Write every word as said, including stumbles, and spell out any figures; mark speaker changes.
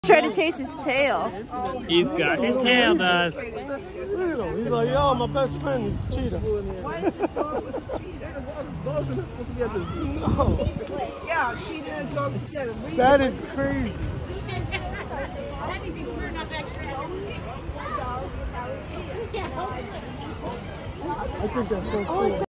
Speaker 1: Trying to chase his tail.
Speaker 2: He's got his tail, does.
Speaker 3: He's like, yo, my best friend is Cheetah.
Speaker 4: Why is he dog with a cheetah?
Speaker 3: No.
Speaker 4: Yeah, cheetah and dog together.
Speaker 3: That is crazy. I think that's so cool.